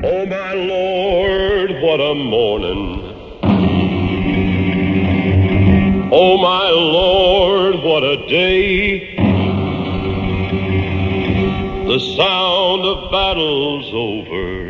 Oh, my Lord, what a morning. Oh, my Lord, what a day. The sound of battle's over,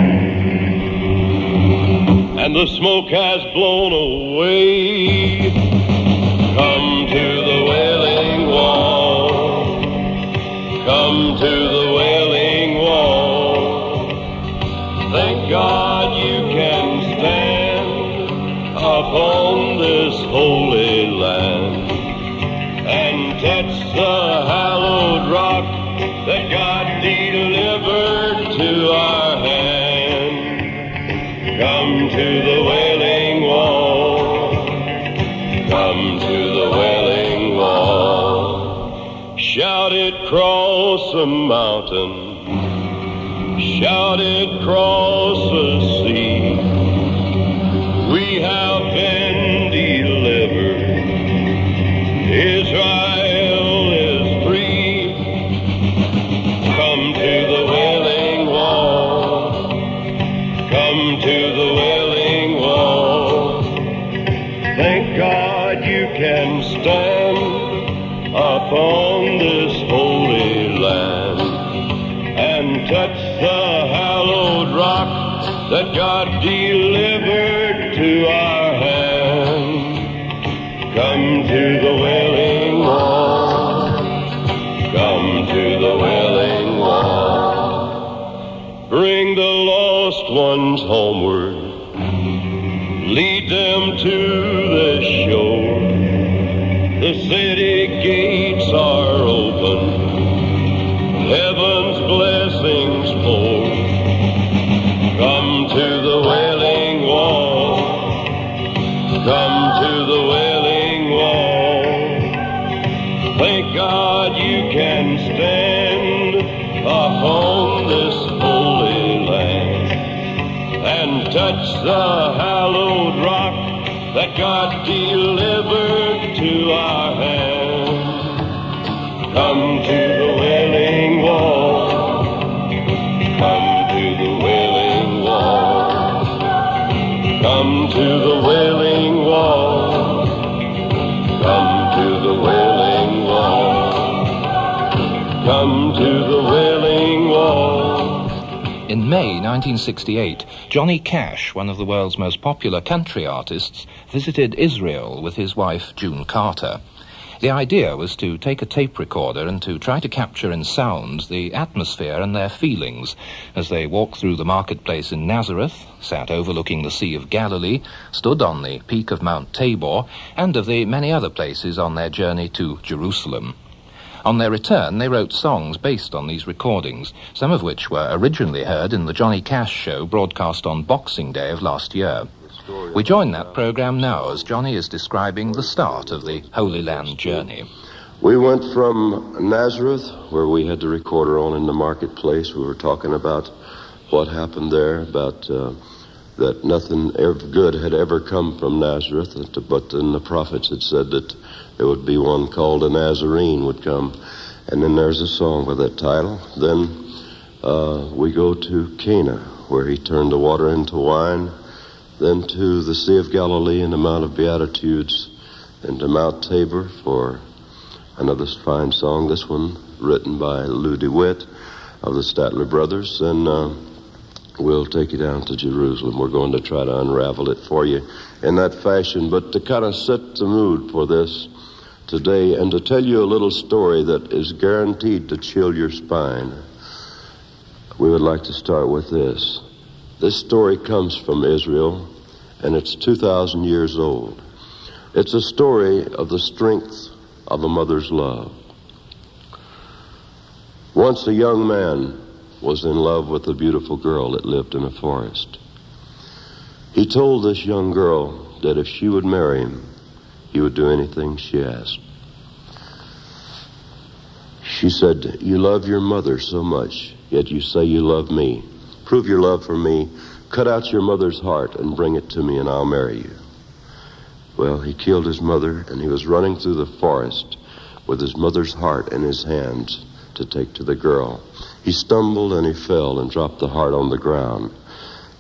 and the smoke has blown away. Come to the Wailing Wall. Come to the Wailing Wall. Thank God you can stand upon this holy land and touch the hallowed rock that God delivered to our hand. Come to the Wailing Wall. Come to the Wailing Wall. Shout it across the mountain. Shout it across the sea. We have been delivered. Israel is free. Come to the Wailing Wall. Come to the Wailing Wall. Thank God you can stand upon this holy land and touch the hallowed rock that God delivered to our hand. Come to the Wailing Wall. Come to the Wailing Wall. Bring the lost ones homeward. Lead them to the shore. The city gates are open. Heaven's blessings pour. Come to the Wailing Wall. Come to the Wailing Wall. Thank God you can stand upon this holy land and touch the hallowed rock that God delivered to our hand. Come to the Wailing Wall. Come to the Wailing Wall. Come to the Wailing Wall. Come to the Wailing Wall. Come to the Wailing Wall. In May 1968, Johnny Cash, one of the world's most popular country artists, visited Israel with his wife June Carter. The idea was to take a tape recorder and to try to capture in sound the atmosphere and their feelings as they walked through the marketplace in Nazareth, sat overlooking the Sea of Galilee, stood on the peak of Mount Tabor, and of the many other places on their journey to Jerusalem. On their return, they wrote songs based on these recordings, some of which were originally heard in the Johnny Cash Show broadcast on Boxing Day of last year. We join that program now as Johnny is describing the start of the Holy Land journey. We went from Nazareth, where we had the recorder on in the marketplace. We were talking about what happened there, about that nothing good had ever come from Nazareth, but then the prophets had said that there would be one called a Nazarene would come. And then there's a song with that title. Then we go to Cana, where he turned the water into wine. Then to the Sea of Galilee and the Mount of Beatitudes, and to Mount Tabor for another fine song. This one written by Lou DeWitt of the Statler Brothers. And we'll take you down to Jerusalem. We're going to try to unravel it for you in that fashion. But to kind of set the mood for this today and to tell you a little story that is guaranteed to chill your spine, we would like to start with this. This story comes from Israel, and it's 2,000 years old. It's a story of the strength of a mother's love. Once a young man was in love with a beautiful girl that lived in a forest. He told this young girl that if she would marry him, he would do anything she asked. She said, "You love your mother so much, yet you say you love me. Prove your love for me. Cut out your mother's heart and bring it to me, and I'll marry you." Well, he killed his mother, and he was running through the forest with his mother's heart in his hands to take to the girl. He stumbled and he fell and dropped the heart on the ground.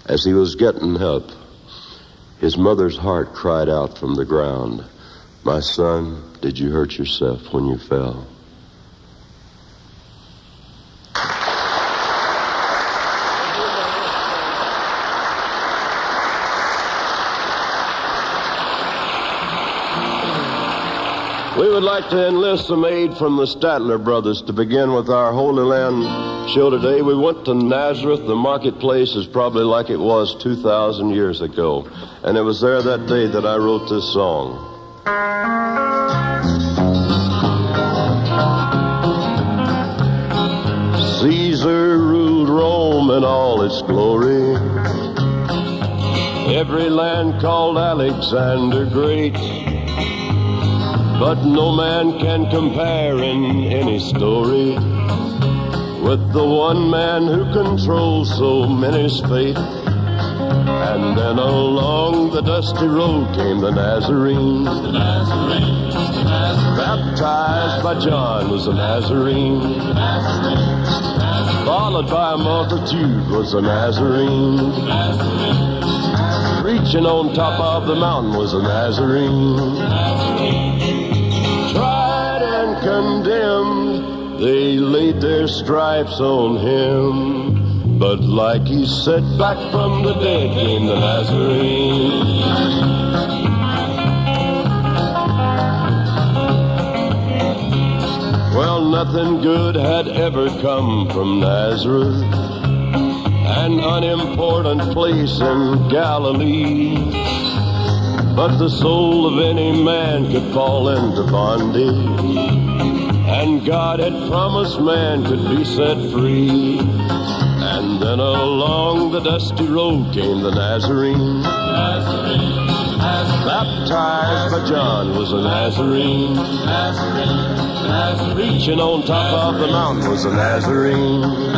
As he was getting up, his mother's heart cried out from the ground, "My son, did you hurt yourself when you fell?" We would like to enlist some aid from the Statler brothers to begin with our Holy Land show today. We went to Nazareth. The marketplace is probably like it was 2,000 years ago. And it was there that day that I wrote this song. Caesar ruled Rome in all its glory. Every land called Alexander Great. But no man can compare in any story with the one man who controls so many's fate. And then along the dusty road came the Nazarene. Baptized by John was the Nazarene. Followed by a multitude was the Nazarene. Preaching on top of the mountain was the Nazarene. Tried and condemned, they laid their stripes on him. But like he said, back from the dead came the Nazarene. Well, nothing good had ever come from Nazareth, an unimportant place in Galilee. But the soul of any man could fall into bondage, and God had promised man could be set free. And then along the dusty road came the Nazarene. Baptized by John was a Nazarene. Preaching on top of the mountain was a Nazarene.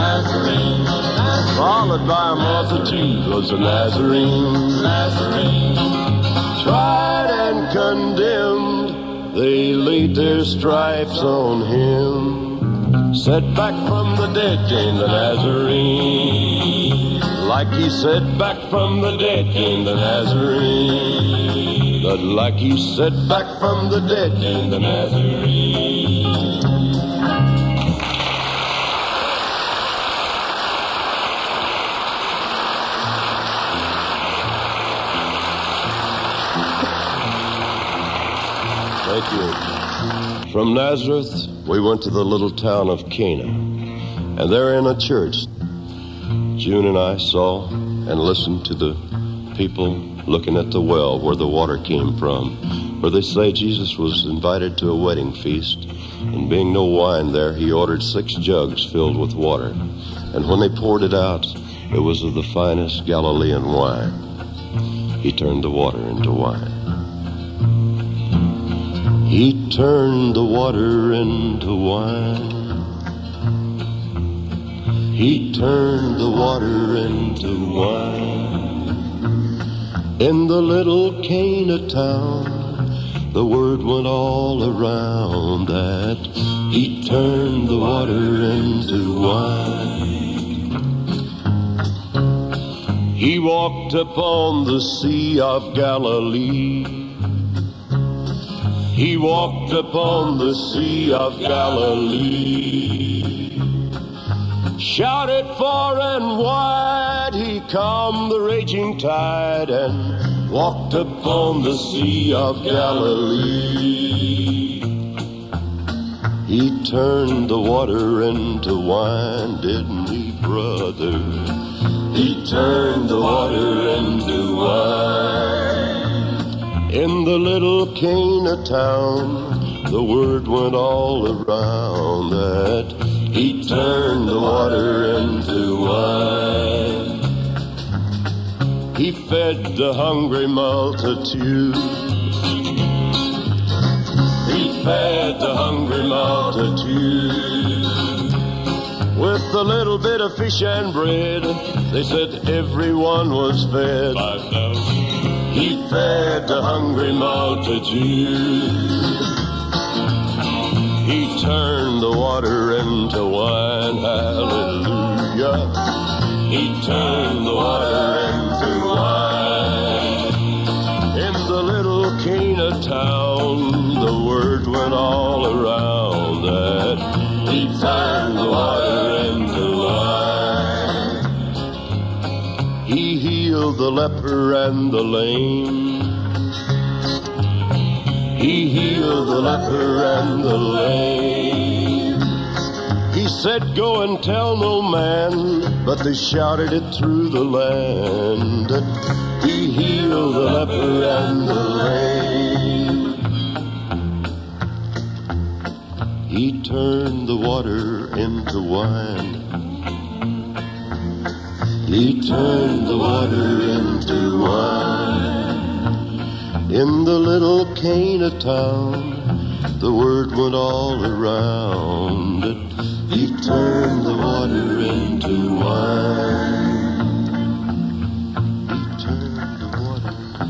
Followed by a multitude was a Nazarene. Tried and condemned, they laid their stripes on him. Set back from the dead came the Nazarene. Like he said, back from the dead came the Nazarene. But like he said, back from the dead came the Nazarene. Thank you. From Nazareth, we went to the little town of Cana. And there in a church, June and I saw and listened to the people looking at the well where the water came from, where they say Jesus was invited to a wedding feast. And being no wine there, he ordered 6 jugs filled with water. And when they poured it out, it was of the finest Galilean wine. He turned the water into wine. He turned the water into wine. He turned the water into wine. In the little Cana town, the word went all around that he turned the water into wine. He walked upon the Sea of Galilee. He walked upon the Sea of Galilee. Shouted far and wide, he calmed the raging tide and walked upon the Sea of Galilee. He turned the water into wine, didn't he, brother? He turned the water into wine. In the little Cana town, the word went all around that he turned the water into wine. He fed the hungry multitude. He fed the hungry multitude with a little bit of fish and bread. They said everyone was fed. 5,000. He fed the hungry multitude. He turned the water into wine, hallelujah. He turned the water into leper and the lame. He healed the leper and the lame. He said, go and tell no man, but they shouted it through the land. He healed the leper and the lame. He turned the water into wine. He turned the water into wine. In the little Cana town, the word went all around. He turned the water into wine. He turned the water.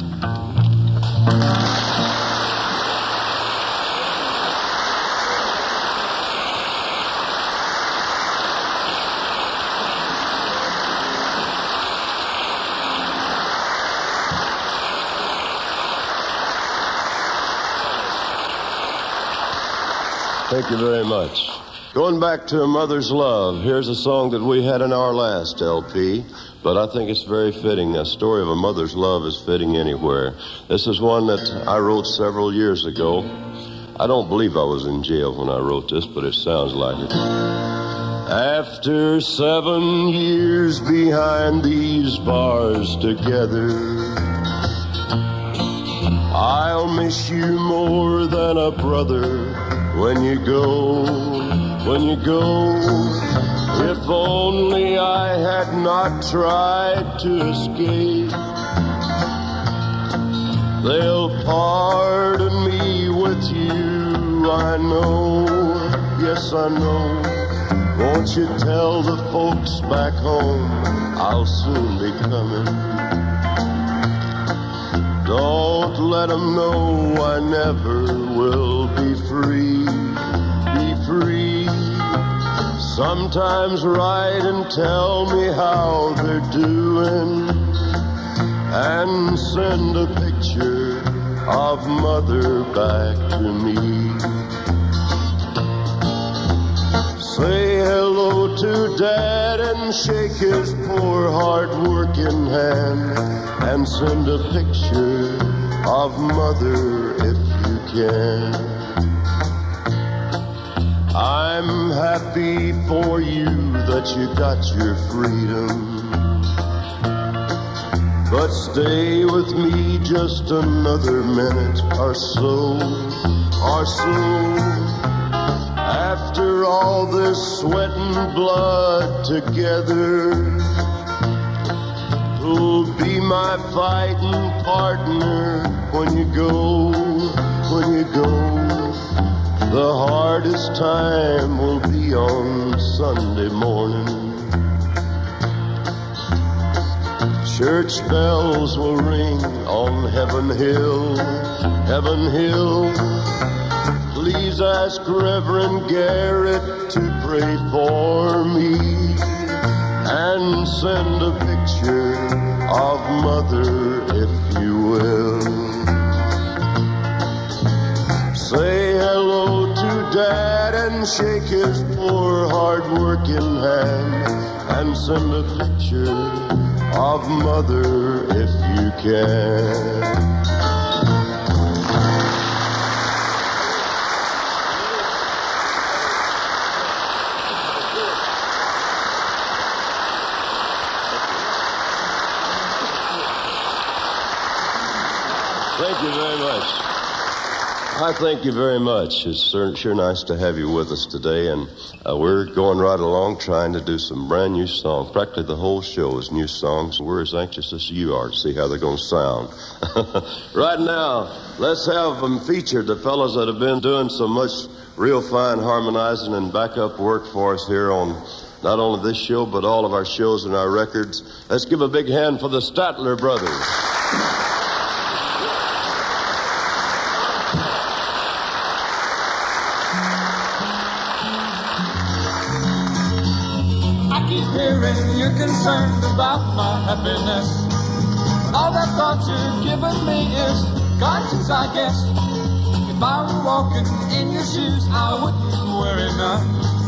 Thank you very much. Going back to A Mother's Love, here's a song that we had in our last LP, but I think it's very fitting. A story of a mother's love is fitting anywhere. This is one that I wrote several years ago. I don't believe I was in jail when I wrote this, but it sounds like it. After 7 years behind these bars together, I'll miss you more than a brother when you go, when you go. If only I had not tried to escape. They'll pardon me with you, I know, yes I know. Won't you tell the folks back home I'll soon be coming? Don't let them know I never will be free, be free. Sometimes write and tell me how they're doing, and send a picture of mother back to me. Say hello to Dad and shake his poor hard-working hand, and send a picture of mother if you can. I'm happy for you that you got your freedom, but stay with me just another minute or so, or so. After all this sweat and blood together, who'll be my fighting partner when you go, when you go? The hardest time will be on Sunday morning. Church bells will ring on Heaven Hill, Heaven Hill. Please ask Reverend Garrett to pray for me, and send a picture of mother if you will. Say hello to Dad and shake his poor hard-working hand, and send a picture of mother if you can. Thank you very much. I thank you very much. It's sure nice to have you with us today, and we're going right along trying to do some brand new songs. Practically the whole show is new songs. We're as anxious as you are to see how they're going to sound. Right now, let's have them featured, the fellows that have been doing so much real fine harmonizing and backup work for us here on not only this show, but all of our shows and our records. Let's give a big hand for the Statler Brothers. You're concerned about my happiness. All that thought you've given me is conscience, I guess. If I were walking in your shoes, I wouldn't worry none.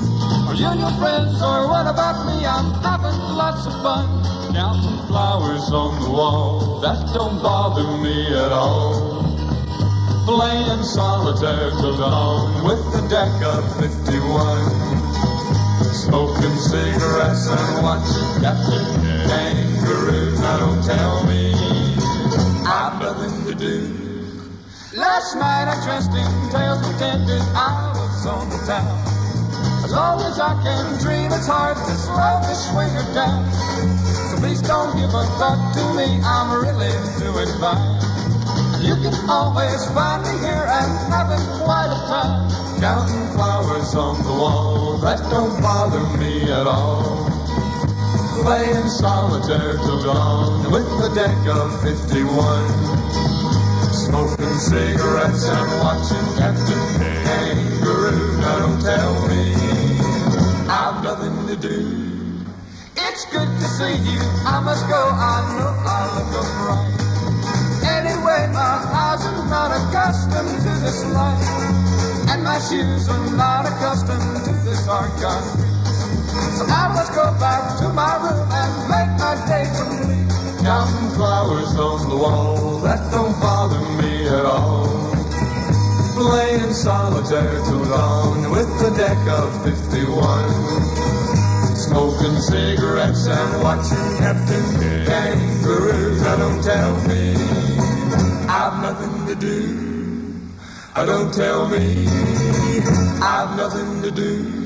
Are you and your friends, or what about me? I'm having lots of fun, counting flowers on the wall. That don't bother me at all. Playing solitaire till dawn with the deck of 51. Smoking cigarettes and watching Captain Kangaroo. Now don't tell me I've nothing to do. Last night I dressed in tails pretended I was on the town. As long as I can dream, it's hard to slow the swinger down. So please don't give a thought to me, I'm really doing fine. You can always find me here and having quite a time, counting flowers on the wall. That don't bother me at all. Playing solitaire till dawn with the deck of 51. Smoking cigarettes and watching Captain Kangaroo. Now don't tell me I've nothing to do. It's good to see you, I must go, I know I look alright. Anyway, my eyes are not accustomed to this life, and my shoes are not accustomed to this hard concrete. So I must go back to my room and make my day complete. Counting flowers on the wall, that don't bother me at all. Playing solitaire till dawn with the deck of 51. Smoking cigarettes and watching Captain Kangaroo. Now don't tell me I've nothing to do. Don't tell me I've nothing to do.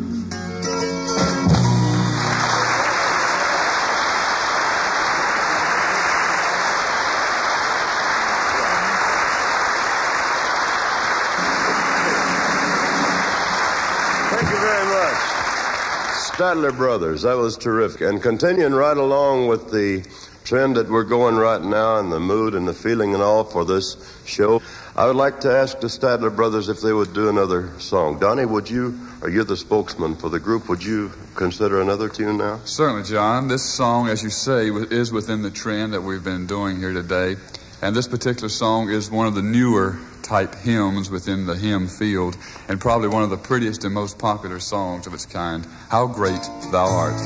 Statler Brothers, that was terrific. And continuing right along with the trend that we're going right now and the mood and the feeling and all for this show, I would like to ask the Statler Brothers if they would do another song. Donnie, would you, or you're the spokesman for the group, would you consider another tune now? Certainly, John. This song, as you say, is within the trend that we've been doing here today. And this particular song is one of the newer type hymns within the hymn field, and probably one of the prettiest and most popular songs of its kind. How Great Thou Art.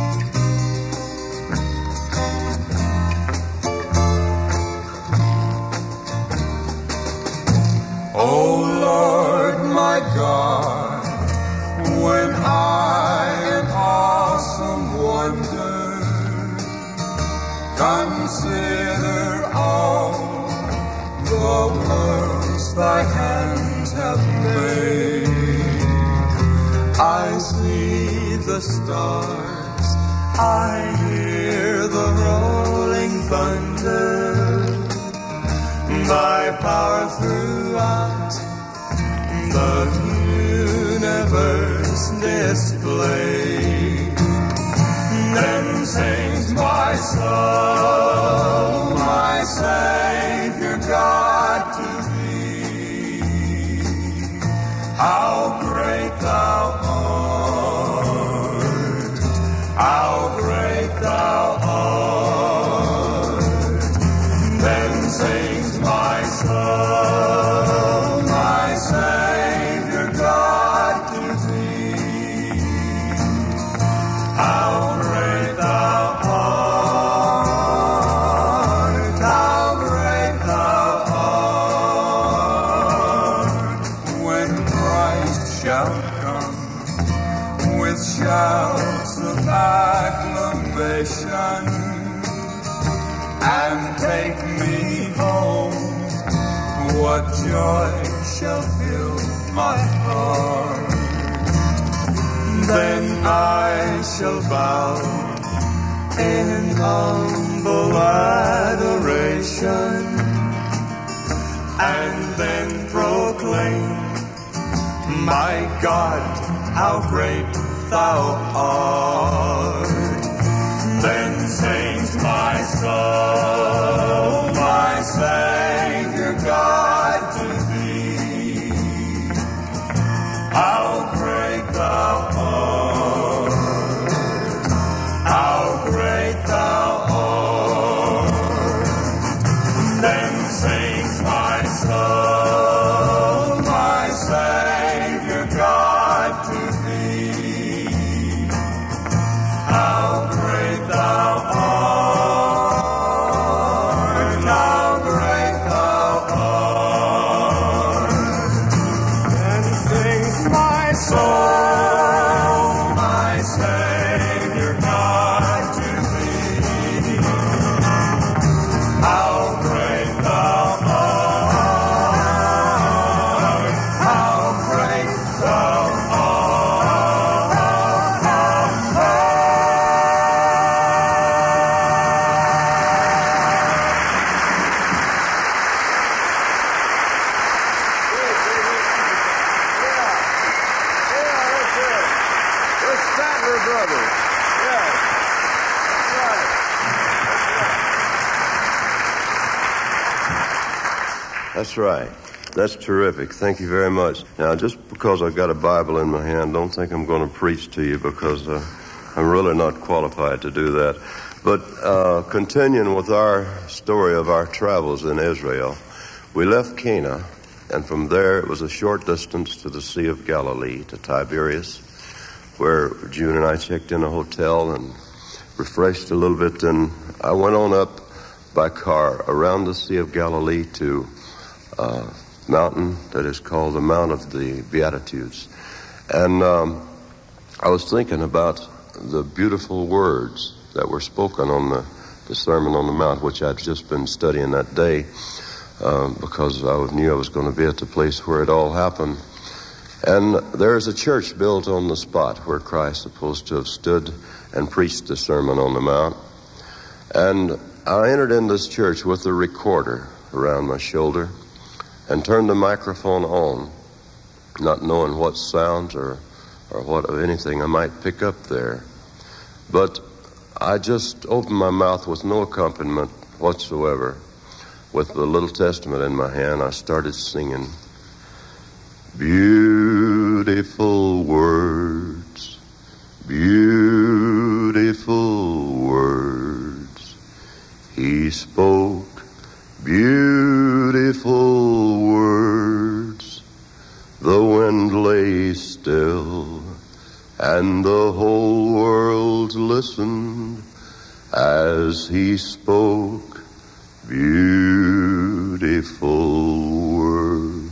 Oh Lord my God, when I in awesome wonder consider all the worlds thy hands have made, I see the stars, I hear the rolling thunder, thy power throughout the universe displayed. Then sings my soul, my Savior God, to thee. How great thou art, how great thou art. Then sings my soul, my Savior God, to thee. How great thou art, how great thou art. When Christ shall come with shouts of acclamation and take me home, what joy shall fill my heart. Then I shall bow in humble adoration and then proclaim, my God, how great thou art. Then sings my soul, my Savior God, to thee. How great thou art, how great thou art. Then sings my soul, my Savior God, to thee. That's right. That's terrific. Thank you very much. Now, just because I've got a Bible in my hand, don't think I'm going to preach to you, because I'm really not qualified to do that. But continuing with our story of our travels in Israel, we left Cana, and from there it was a short distance to the Sea of Galilee, to Tiberias, where June and I checked in a hotel and refreshed a little bit. And I went on up by car around the Sea of Galilee to mountain that is called the Mount of the Beatitudes. And I was thinking about the beautiful words that were spoken on the Sermon on the Mount, which I'd just been studying that day, because I knew I was going to be at the place where it all happened. And there's a church built on the spot where Christ is supposed to have stood and preached the Sermon on the Mount. And I entered in this church with a recorder around my shoulder and turned the microphone on, not knowing what sounds or what of anything I might pick up there. But I just opened my mouth with no accompaniment whatsoever. With the little Testament in my hand, I started singing, beautiful words, beautiful words. He spoke beautiful words. The wind lay still, and the whole world listened as he spoke beautiful words.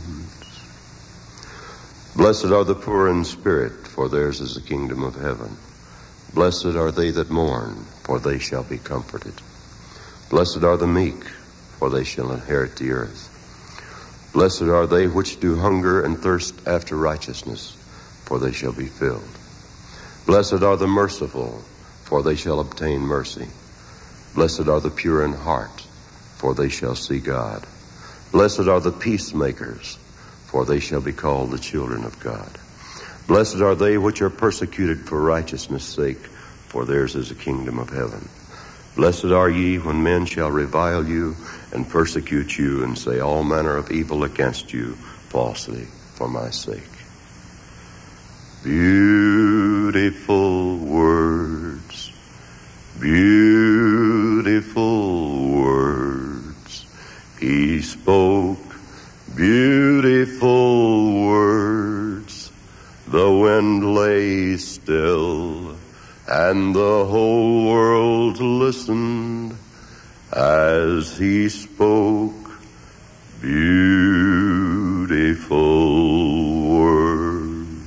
Blessed are the poor in spirit, for theirs is the kingdom of heaven. Blessed are they that mourn, for they shall be comforted. Blessed are the meek, for they shall inherit the earth. Blessed are they which do hunger and thirst after righteousness, for they shall be filled. Blessed are the merciful, for they shall obtain mercy. Blessed are the pure in heart, for they shall see God. Blessed are the peacemakers, for they shall be called the children of God. Blessed are they which are persecuted for righteousness' sake, for theirs is the kingdom of heaven. Blessed are ye when men shall revile you and persecute you and say all manner of evil against you falsely for my sake. Beautiful words, beautiful words. He spoke beautiful words. The wind lay still, and the whole world listened as he spoke beautiful words.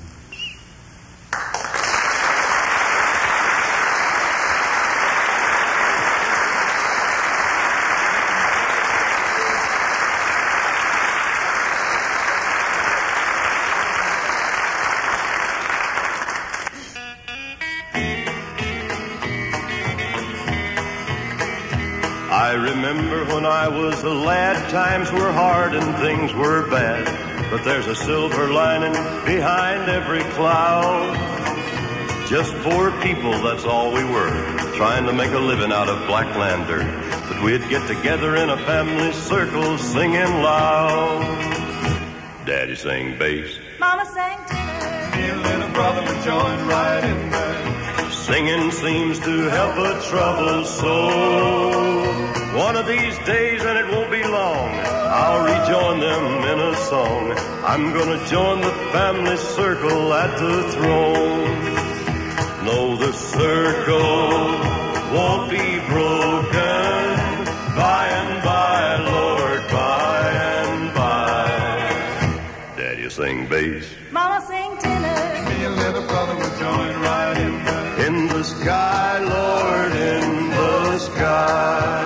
I remember when I was a lad, times were hard and things were bad, but there's a silver lining behind every cloud. Just poor people, that's all we were, trying to make a living out of blackland dirt. But we'd get together in a family circle singing loud. Daddy sang bass, Mama sang tenor, Me and little brother would join right in there. singing seems to help a troubled soul. One of these days, and it won't be long, I'll rejoin them in a song. I'm gonna join the family circle at the throne. No, the circle won't be broken. By and by, Lord, by and by. Daddy sing bass, Mama sang tenor, Me and little brother would join right in there. in the sky, Lord, in the sky.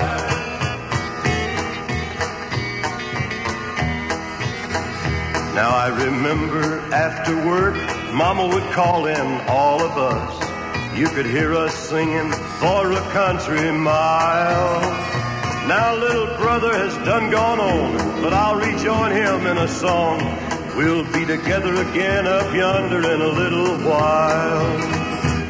Now I remember after work, Mama would call in all of us. You could hear us singing for a country mile. Now little brother has done gone on, but I'll rejoin him in a song. We'll be together again up yonder in a little while.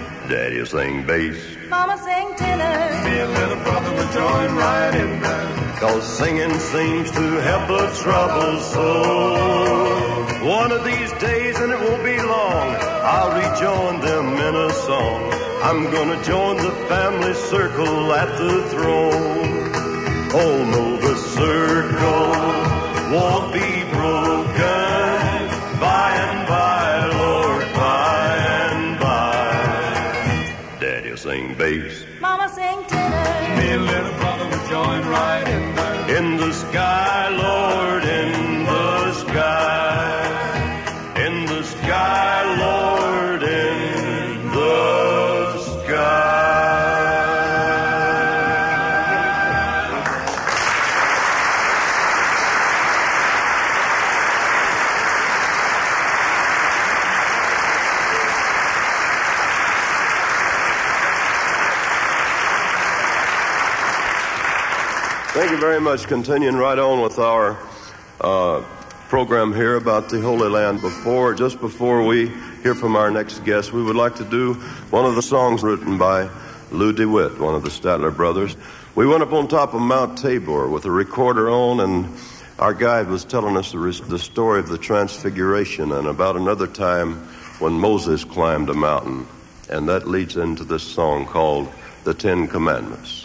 Daddy'll sing bass, Mama sang tenor, Me and little brother would join right in there. 'cause singing seems to help a troubled soul. One of these days, and it won't be long, I'll rejoin them in a song. I'm gonna join the family circle at the throne. Oh no, the circle won't be broken by and by, Lord, by and by. Daddy'll sing bass, Mama sing tenor. Me and little brother will join right in there. in the sky, Lord, in the sky. In the sky, Lord, in the sky. Thank you very much. Continuing right on with our program here about the Holy Land. Just before we hear from our next guest, we would like to do one of the songs written by Lou DeWitt, one of the Statler brothers. We went up on top of Mount Tabor with a recorder on, and our guide was telling us the story of the Transfiguration and about another time when Moses climbed a mountain. And that leads into this song called The Ten Commandments.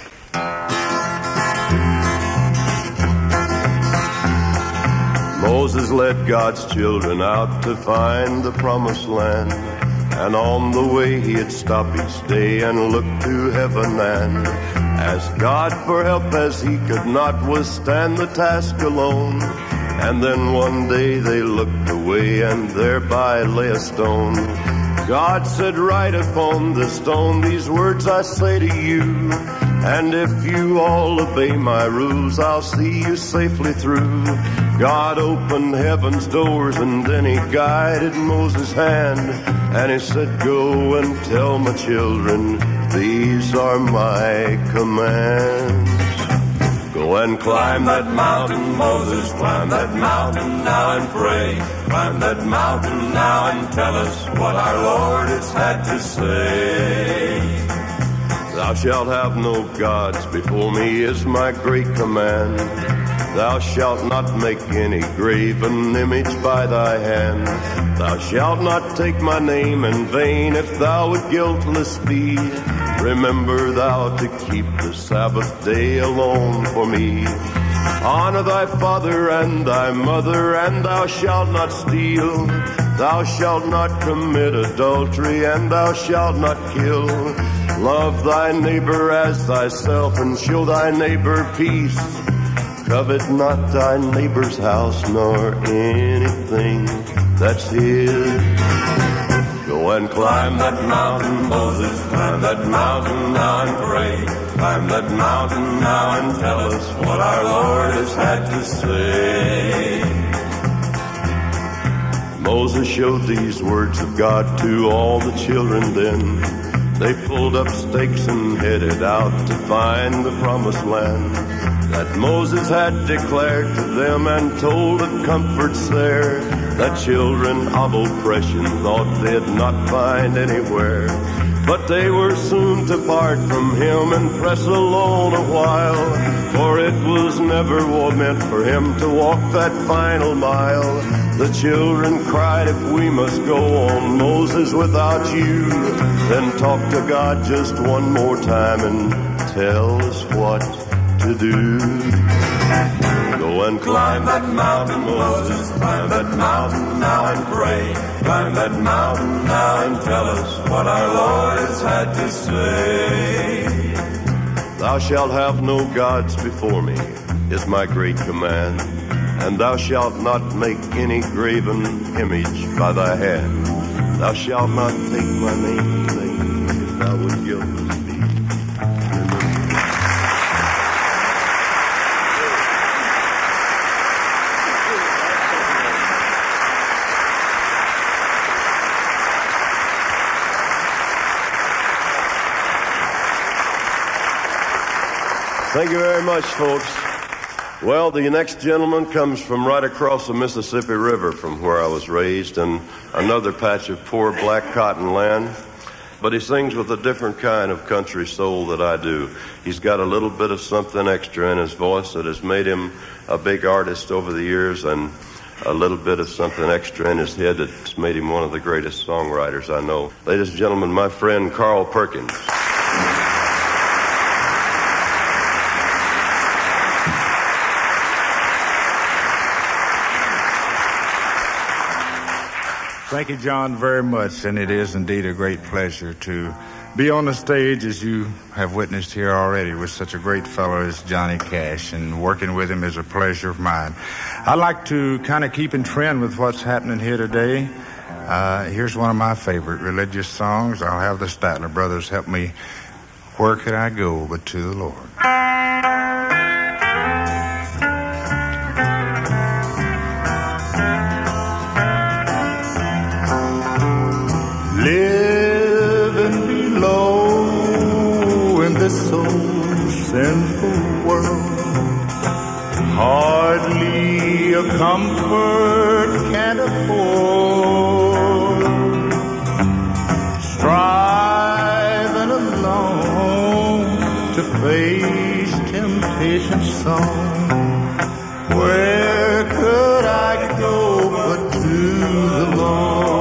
Moses led God's children out to find the promised land, and on the way he'd stop each day and look to heaven and ask God for help, as he could not withstand the task alone. And then one day they looked away, and thereby lay a stone. God said, "Write upon the stone these words I say to you, and if you all obey my rules, I'll see you safely through." God opened heaven's doors, and then he guided Moses' hand, and he said, "Go and tell my children, these are my commands. Go and climb that mountain, Moses, climb that mountain now and pray. Climb that mountain now and tell us what our Lord has had to say. Thou shalt have no gods before me is my great command. Thou shalt not make any graven image by thy hand. Thou shalt not take my name in vain if thou would guiltless be. Remember thou to keep the Sabbath day alone for me. Honor thy father and thy mother, and thou shalt not steal. Thou shalt not commit adultery, and thou shalt not kill. Love thy neighbor as thyself, and show thy neighbor peace. Covet not thy neighbor's house, nor anything that's his. Go and climb that mountain, Moses, climb that mountain now and pray. Climb that mountain now and tell us what our Lord has had to say. Moses showed these words of God to all the children then. They pulled up stakes and headed out to find the promised land that Moses had declared to them, and told of comforts there that children of oppression thought they'd not find anywhere. But they were soon to part from him and press alone a while, for it was never meant for him to walk that final mile. The children cried, "If we must go on, Moses, without you, then talk to God just one more time and tell us what to do." Go and climb that mountain, Moses, climb that mountain now and pray. Climb that mountain now and tell us what our Lord has had to say. Thou shalt have no gods before me is my great command, and thou shalt not make any graven image by thy hand. Thou shalt not take my name in vain if thou would guiltless be. Thank you very much, folks. Well, the next gentleman comes from right across the Mississippi River from where I was raised, and another patch of poor black cotton land. but he sings with a different kind of country soul that I do. He's got a little bit of something extra in his voice that has made him a big artist over the years, and a little bit of something extra in his head that's made him one of the greatest songwriters I know. Ladies and gentlemen, my friend Carl Perkins. Thank you, John, very much, and it is indeed a great pleasure to be on the stage, as you have witnessed here already, with such a great fellow as Johnny Cash, and working with him is a pleasure of mine. I'd like to kind of keep in trend with what's happening here today. Here's one of my favorite religious songs. I'll have the Statler Brothers help me. Where could I go but to the Lord? Living below in this so sinful world, hardly a comfort can afford, striving alone to face temptation's song. Where could I go but to the Lord?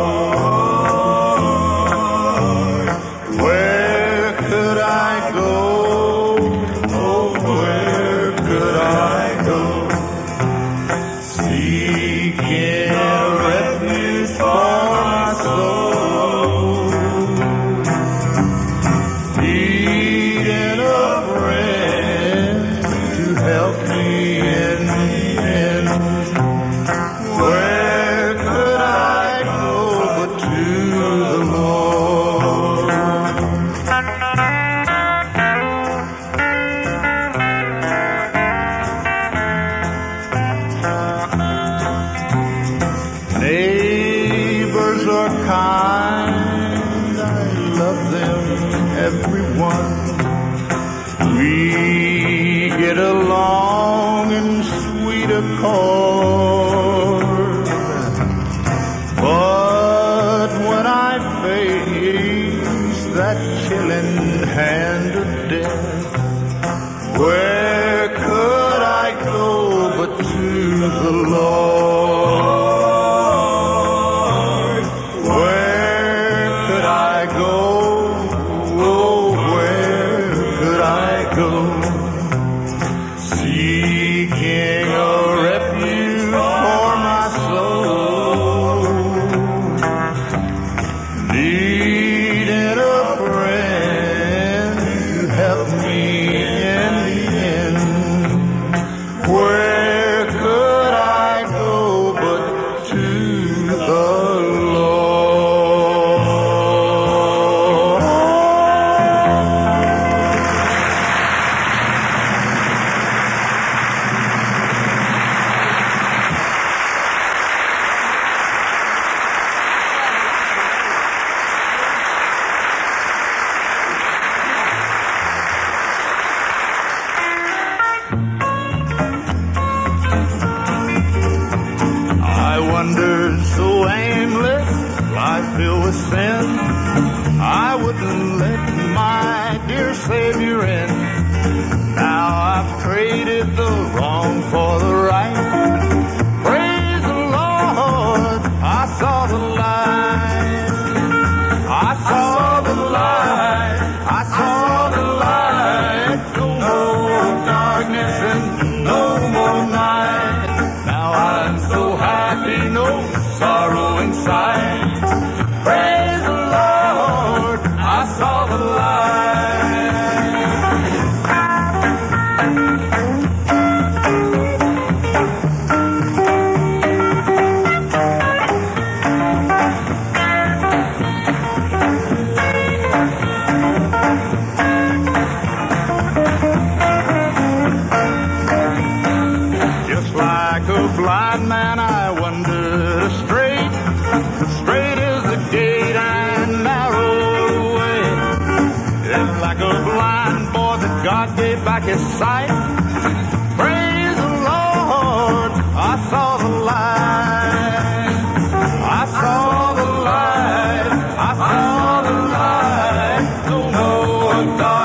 I saw the light, I saw the light.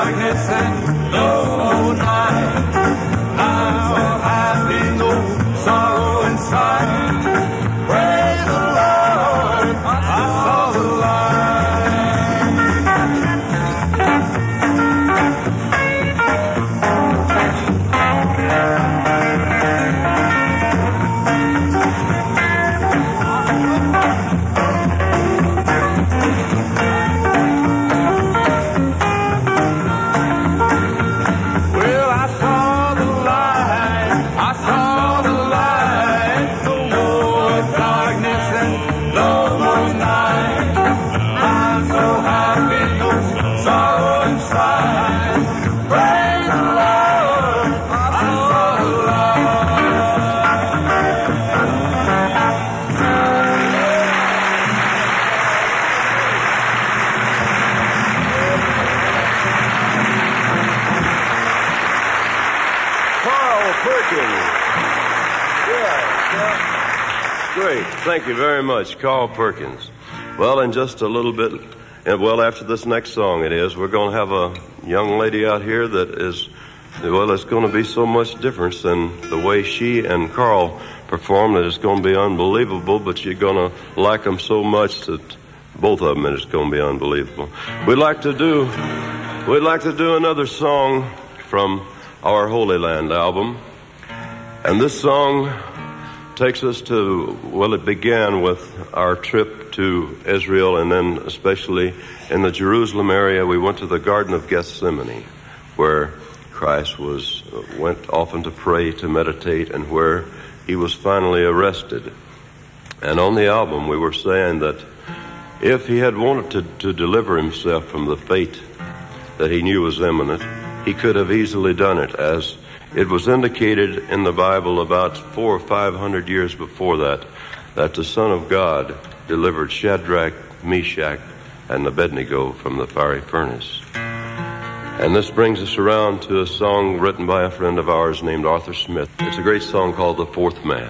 darkness and no night. I'm so happy, no sorrow inside. Praise the Lord, I saw the light. Thank you very much, Carl Perkins. Well, in just a little bit, and well, after this next song we're going to have a young lady out here that is, well, it's going to be so much difference than the way she and Carl performed that it's going to be unbelievable, but you're going to like them so much that both of them, and it's going to be unbelievable. We'd like to do another song from our Holy Land album, and this song takes us to, well, it began with our trip to Israel, and then especially in the Jerusalem area, we went to the Garden of Gethsemane, where Christ went often to pray, to meditate, and where he was finally arrested. And on the album, we were saying that if he had wanted to deliver himself from the fate that he knew was imminent, he could have easily done it, as it was indicated in the Bible about 400 or 500 years before that the Son of God delivered Shadrach, Meshach, and Abednego from the fiery furnace. And this brings us around to a song written by a friend of ours named Arthur Smith. It's a great song called The Fourth Man.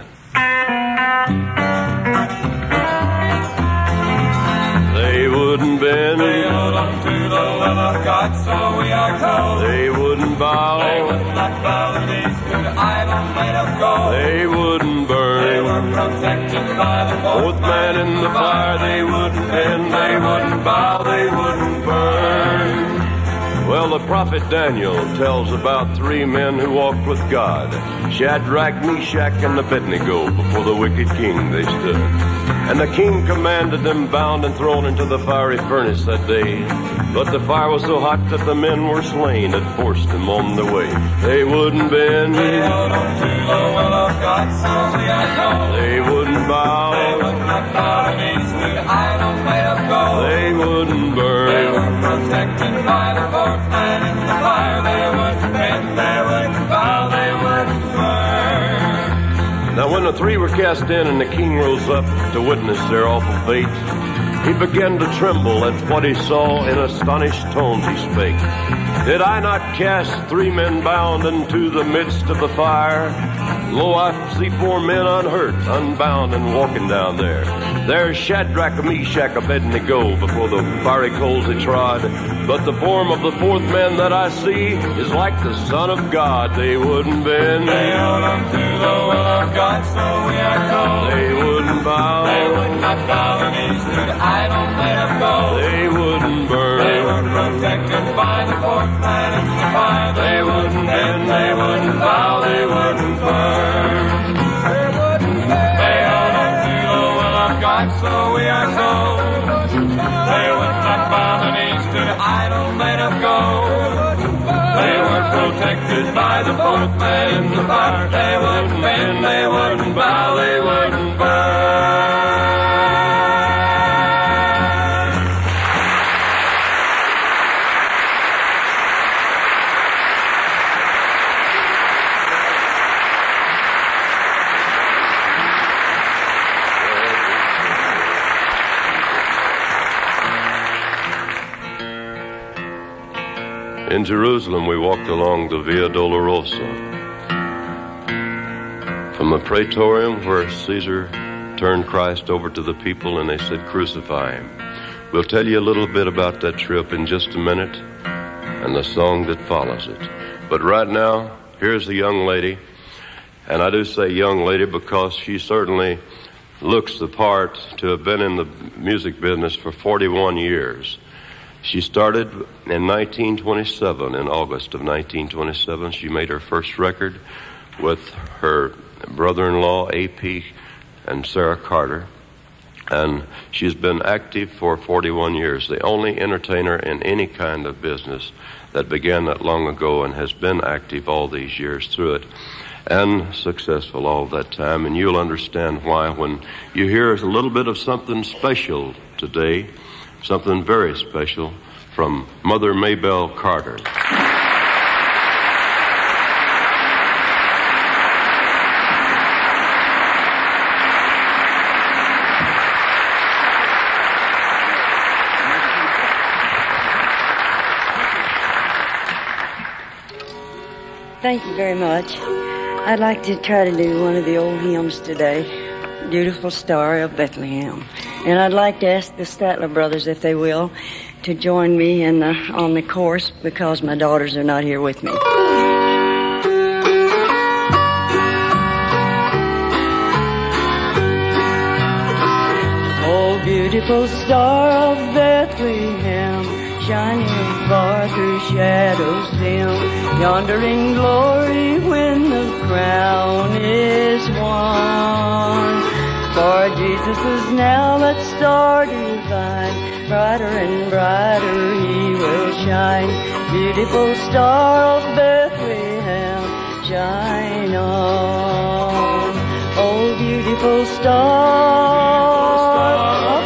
They wouldn't bend. They held on to the love of God, so we are told. They wouldn't bow. They would not bow their knees to the idol made of gold. They wouldn't burn. They were protected by the fourth man in the fire. They wouldn't bend. They wouldn't bow. They wouldn't burn. Well, the prophet Daniel tells about three men who walked with God, Shadrach, Meshach, and Abednego. Before the wicked king they stood. And the king commanded them bound and thrown into the fiery furnace that day. But the fire was so hot that the men were slain and forced them on their way. They wouldn't bend. They held on to the will of God, so we are told. They wouldn't bow. They would not bow their knees to the idol made of gold. They wouldn't burn. They were protected by the fourth man in the fire. They wouldn't bend. They wouldn't bow. They wouldn't burn. Now when the three were cast in and the king rose up to witness their awful fate, he began to tremble at what he saw. In astonished tones he spake, Did I not cast three men bound into the midst of the fire? Lo, I see four men unhurt, unbound, and walking down there. There's Shadrach, Meshach, Abednego, before the fiery coals they trod. But the form of the fourth man that I see is like the Son of God. They wouldn't bend. They held on to the will of God, so we are told. They wouldn't bow. They would not bow their knees to the idol made of gold. They wouldn't burn. They were protected by the fourth man in the fire. They wouldn't bend. They wouldn't bow. They wouldn't burn. They held on to the will of God, so we are told. They would not bow their knees to the idol made of gold. They were protected by the fourth man in the fire. They wouldn't bend, they wouldn't bow, they wouldn't burn. In Jerusalem, we walked along the Via Dolorosa. From the Praetorium, where Caesar turned Christ over to the people and they said, crucify him. We'll tell you a little bit about that trip in just a minute. and the song that follows it. But right now, here's the young lady, and I do say young lady because she certainly looks the part to have been in the music business for 41 years. She started in 1927, in August of 1927. She made her first record with her brother-in-law, A.P. and Sarah Carter. And she's been active for 41 years, the only entertainer in any kind of business that began that long ago and has been active all these years through it and successful all that time. And you'll understand why when you hear a little bit of something special today, something very special from Mother Maybelle Carter. Thank you very much. I'd like to try to do one of the old hymns today, Beautiful Star of Bethlehem. And I'd like to ask the Statler brothers, if they will, to join me on the chorus because my daughters are not here with me. Oh, beautiful star of Bethlehem, shining far through shadows dim, yonder in glory when the crown is won. For Jesus is now that star divine, brighter and brighter he will shine. Beautiful star of Bethlehem, shine on. Oh, beautiful star of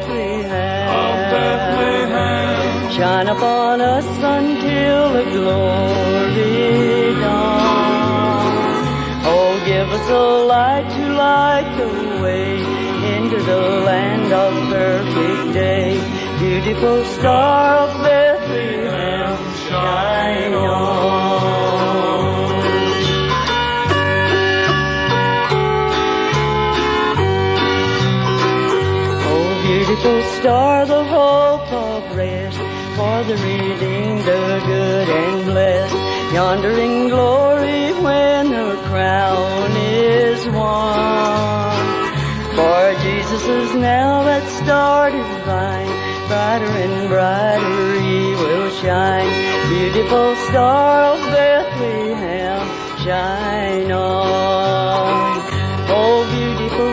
Bethlehem, shine upon us until the glory dawn. Oh, give us a light to light the way into the land of perfect day. Beautiful star of Bethlehem, shine on. Oh, beautiful star, the hope of rest for the redeemed, the good and blessed, yonder in glory when the crown is won. For Jesus is now that star divine, brighter and brighter he will shine. Beautiful star of Bethlehem, shine on. Oh, beautiful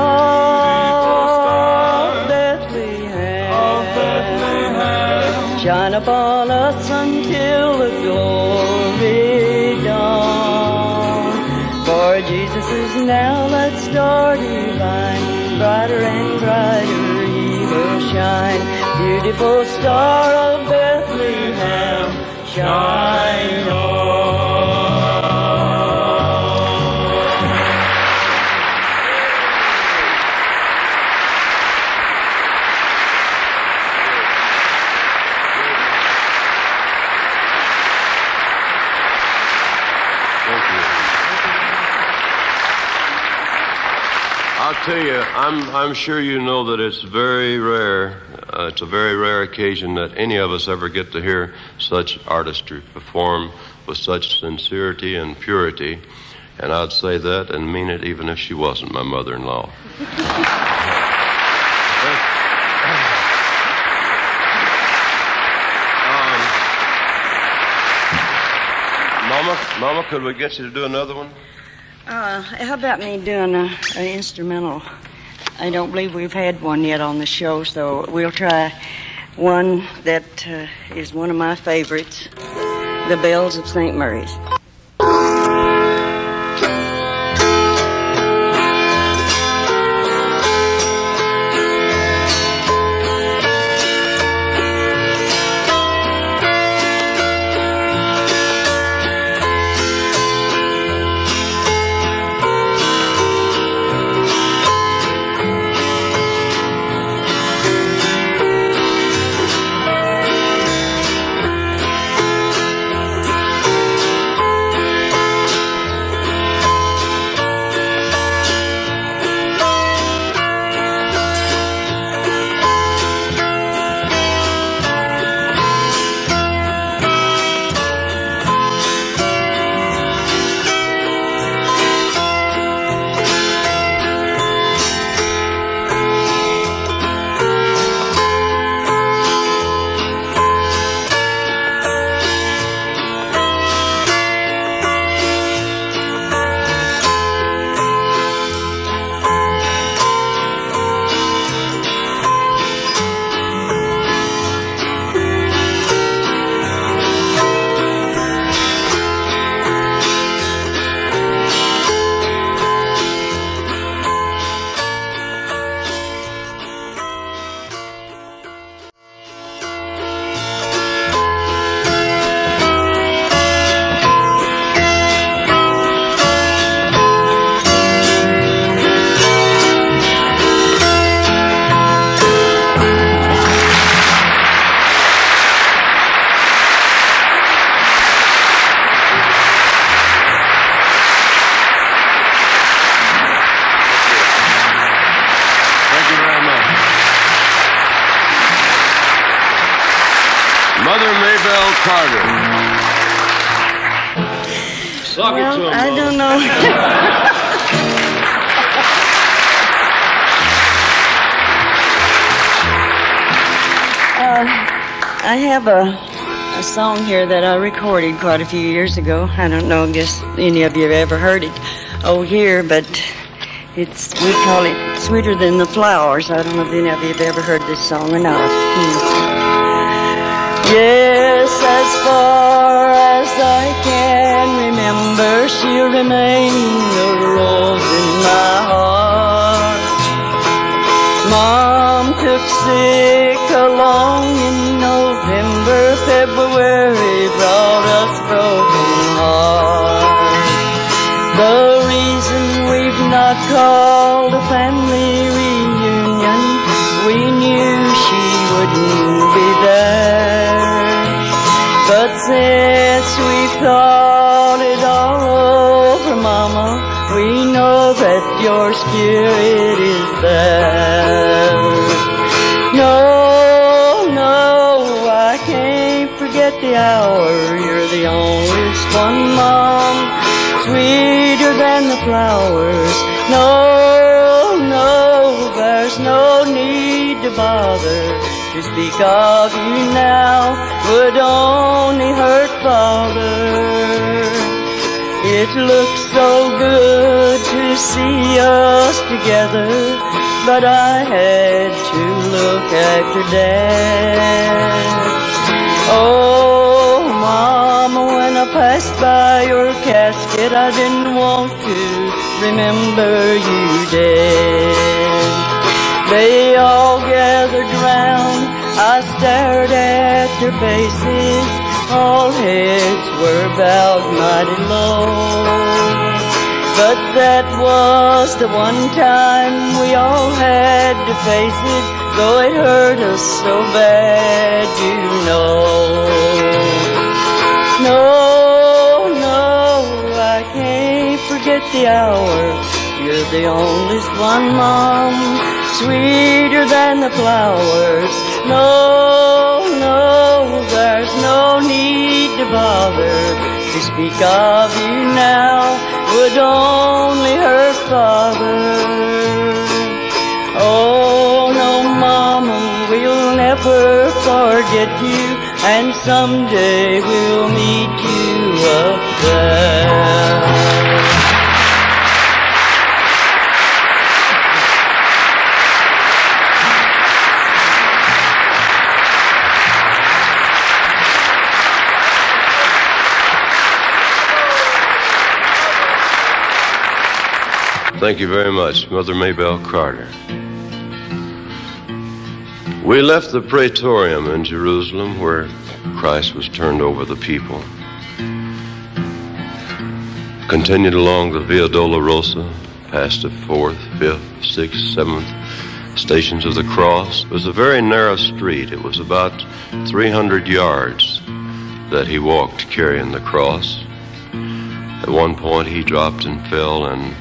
star of Bethlehem, shine upon us until the glory dawn. For Jesus is now that star divine, brighter and brighter he will shine. Beautiful star of Bethlehem, shine on. I'll tell you, I'm sure you know that it's very rare. It's a very rare occasion that any of us ever get to hear such artistry perform with such sincerity and purity. And I'd say that and mean it even if she wasn't my mother-in-law. Mama, could we get you to do another one? How about me doing an instrumental? I don't believe we've had one yet on the show, so we'll try one that is one of my favorites, The Bells of St. Mary's. Carter. Suck it to him, I don't know. I have a song here that I recorded quite a few years ago. I don't know, I guess any of you have ever heard it here, but we call it Sweeter Than the Flowers. I don't know if any of you have ever heard this song or not. Yes, as far as I can remember, she'll remain a rose in my heart. Mom took sick along in November, February brought us broken hearts. The reason we've not called a family reunion, we knew she wouldn't be there. But since we've thought it all over, Mama, we know that your spirit is there. No, I can't forget the hour. You're the only one, Mom, sweeter than the flowers. No, there's no need to bother. To speak of you now would only hurt Father. It looks so good to see us together, but I had to look after Dad. Oh, Mama, when I passed by your casket, I didn't want to remember you dead. They all gathered round, I stared at their faces, all heads were bowed mighty low. But that was the one time we all had to face it, though it hurt us so bad, you know. No, I can't forget the hour. You're the only one, Mom, sweeter than the flowers. No, there's no need to bother. To speak of you now would only hurt Father. Oh, no, Mama, we'll never forget you, and someday we'll meet you up there. Thank you very much, Mother Maybelle Carter. We left the Praetorium in Jerusalem where Christ was turned over the people. Continued along the Via Dolorosa, past the 4th, 5th, 6th, 7th stations of the cross. It was a very narrow street. It was about 300 yards that he walked carrying the cross. At one point he dropped and fell, and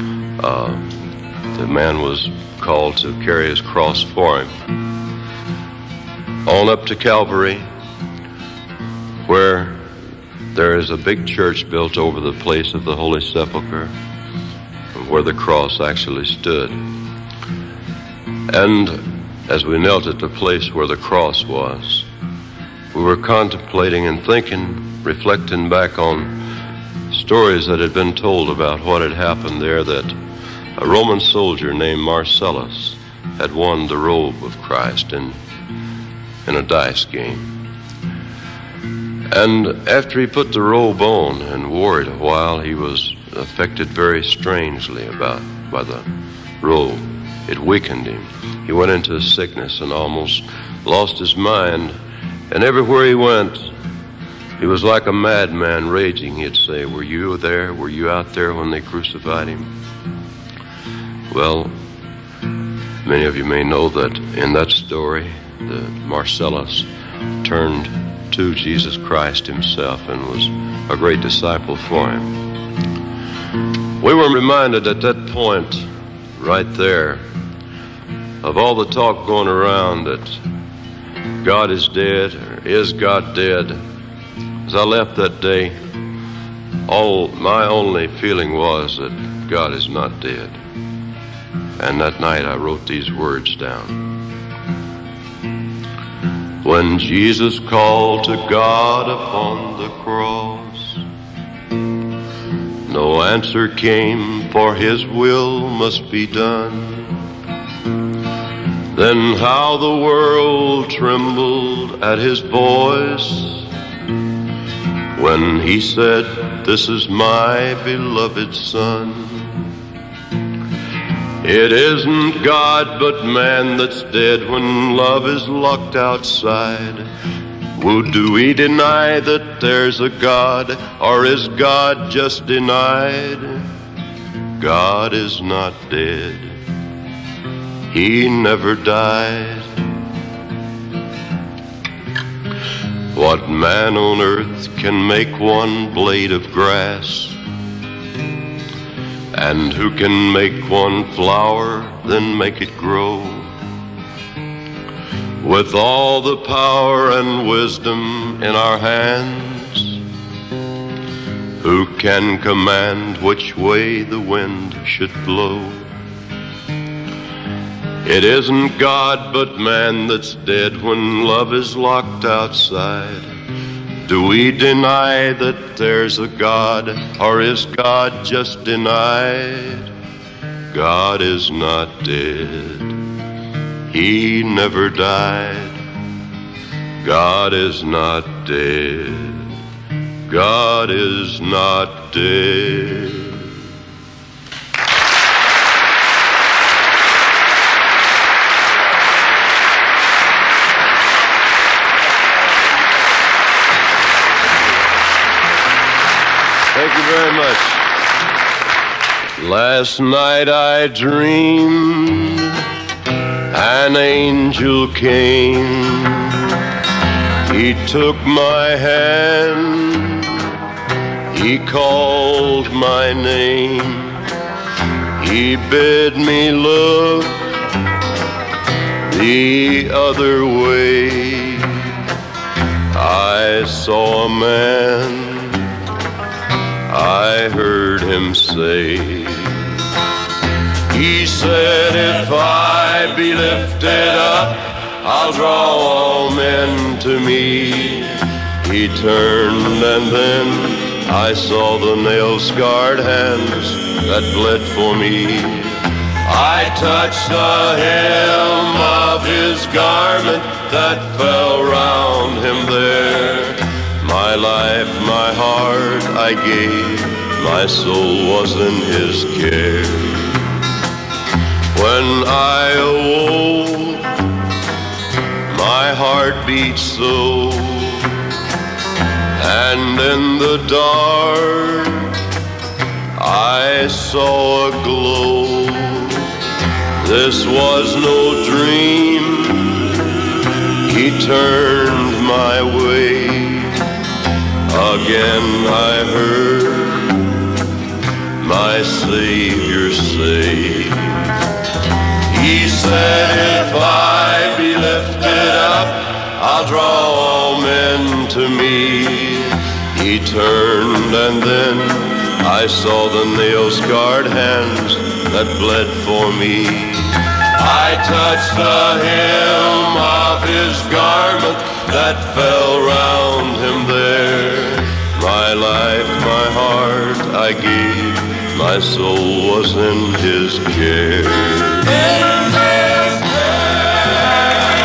the man was called to carry his cross for him. On up to Calvary, where there is a big church built over the place of the Holy Sepulchre, where the cross actually stood. And as we knelt at the place where the cross was, we were contemplating and thinking, reflecting back on stories that had been told about what had happened there, that a Roman soldier named Marcellus had won the robe of Christ in a dice game. And after he put the robe on and wore it a while, he was affected very strangely by the robe. It weakened him. He went into a sickness and almost lost his mind. And everywhere he went, he was like a madman raging. He'd say, "Were you there? Were you out there when they crucified him?" Well, many of you may know that in that story, the Marcellus turned to Jesus Christ himself and was a great disciple for him. We were reminded at that point, right there, of all the talk going around that God is dead, or is God dead? As I left that day, my only feeling was that God is not dead. And that night I wrote these words down. When Jesus called to God upon the cross, no answer came, for his will must be done. Then how the world trembled at his voice when he said, "This is my beloved Son." It isn't God but man that's dead when love is locked outside. Do we deny that there's a God, or is God just denied? God is not dead. He never died. What man on earth can make one blade of grass? And who can make one flower, then make it grow? With all the power and wisdom in our hands, who can command which way the wind should blow? It isn't God but man that's dead when love is locked outside. Do we deny that there's a God, or is God just denied? God is not dead. He never died. God is not dead. God is not dead. Thank you very much. Last night I dreamed an angel came. He took my hand. He called my name. He bid me look the other way. I saw a man. I heard him say, he said, if I be lifted up, I'll draw all men to me. He turned and then I saw the nail-scarred hands that bled for me. I touched the hem of his garment that fell round him there. My life, my heart I gave, my soul was in his care. When I awoke, my heart beat so, and in the dark I saw a glow. This was no dream. He turned my way. Again I heard my Savior say, he said, if I be lifted up, I'll draw all men to me. He turned and then I saw the nail-scarred hands that bled for me. I touched the hem of his garment that fell round him there. My life, my heart I gave, my soul was in his care. In his care.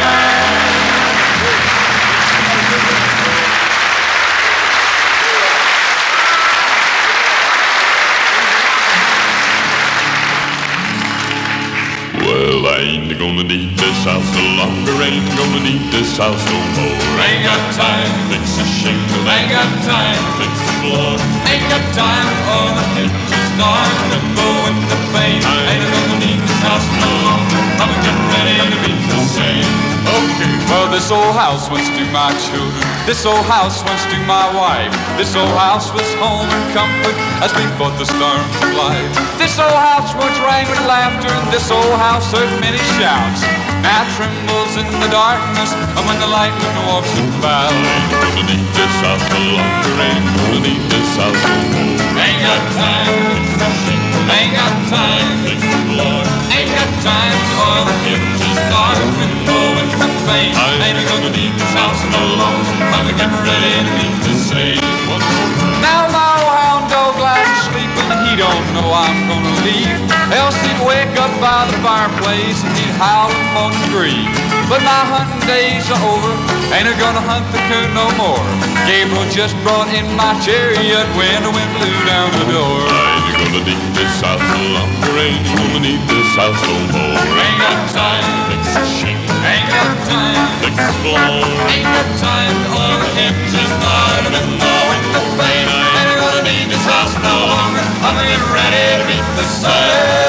Well, I ain't gonna need this house no longer, ain't gonna need this house no more. Ain't got time to fix the shingle, ain't got time to fix the floor. Ain't got time for the hitches, nor to go in the paint. I ain't gonna need this house no longer, I'm getting ready to be the same. Okay, well, this old house once to my children. This old house once to my wife. This old house was home and comfort as we fought the storms of life. This old house once rang with laughter, and this old house heard many shouts. Now trembles in the darkness, and when the lightning walks about. Ain't gonna need this house no longer. Ain't gonna need this house no more. Ain't got time to fix the shingle. Ain't got time to fix the floor. Ain't got time to oil the hinges, nor the window and the pane. Ain't gonna need this house no longer. I'm getting ready to meet the sage once more. Now my old hound dog lies sleeping, and he don't know I'm gonna leave. Else he'd wake up by the fireplace and he'd howl and moan and grieve. But my hunting days are over, ain't I gonna hunt the coon no more. Gabriel just brought in my chariot when the wind blew down the door. I ain't gonna need this house no longer. Ain't gonna need this house no more. Ain't got time to fix the shingle. Ain't got time to fix the floor. Ain't got time to oil the hinges, nor the window in the pane. Ain't gonna need this house no longer. I'm getting ready to meet the sun.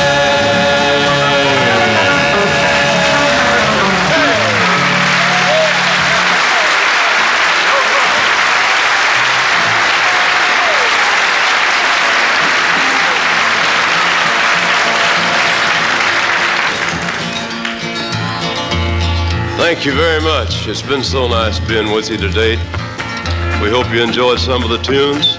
Thank you very much. It's been so nice being with you today. We hope you enjoyed some of the tunes.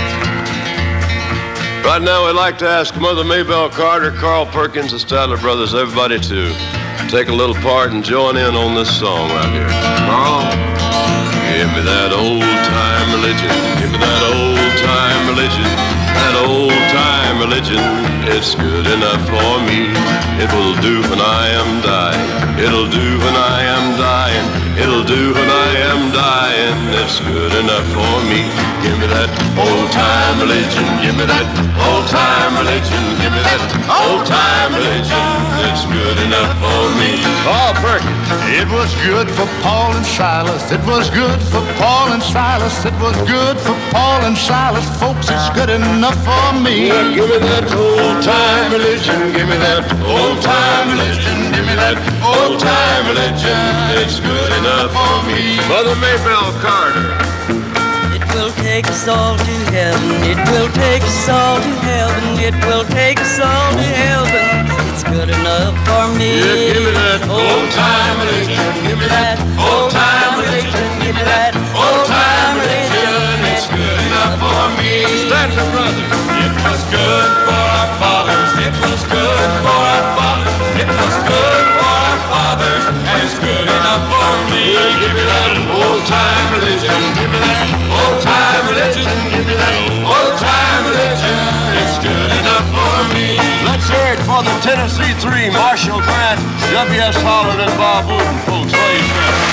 Right now, we'd like to ask Mother Maybelle Carter, Carl Perkins, the Statler Brothers, everybody to take a little part and join in on this song right here. Carl, give me that old-time religion. Give me that old-time religion. That old-time religion, it's good enough for me. It will do when I am dying. It'll do when I am dying. It'll do when I am dying. It's good enough for me. Give me that old-time religion. Give me that old-time religion. Give me that old-time religion. It's good enough for me. Paul Perkins. It was good for Paul and Silas. It was good for Paul and Silas. It was good for Paul and Silas. Folks, it's good enough for me. Yeah, give me that old-time religion. Give me that old-time religion. Give me that old-time religion. It's good enough for me. Mother Maybelle Carter. It will take us all to heaven. It will take us all to heaven. It will take us all to heaven. It's good enough for me. Yeah, give me that old-time religion. Give me that old-time religion. Give me that old-time religion. It's good enough for me. Statler Brothers. It was good for our fathers. It was good for our fathers. It was good for our fathers. And it's good enough for me. Give me that old-time religion. Give me that old-time religion. Give me that old-time religion. It's good enough for me. Let's hear it for the Tennessee Three, Marshall Grant, W.S. Holland, and Bob Wooten, folks. Please,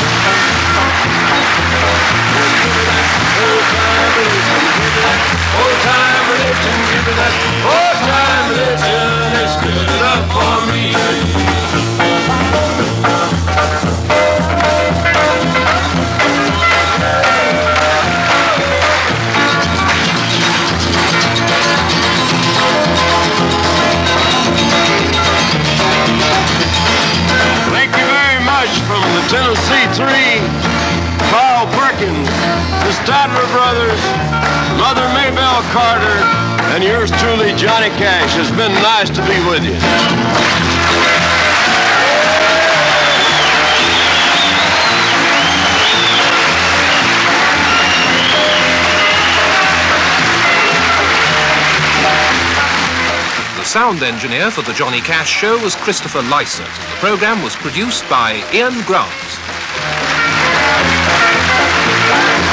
old-time religion. Give me that old-time religion. Give me that old-time religion. It's good enough for me. From the Tennessee Three, Carl Perkins, the Statler Brothers, Mother Maybelle Carter, and yours truly, Johnny Cash. It's been nice to be with you. The sound engineer for the Johnny Cash Show was Christopher Lysett. The program was produced by Ian Grant.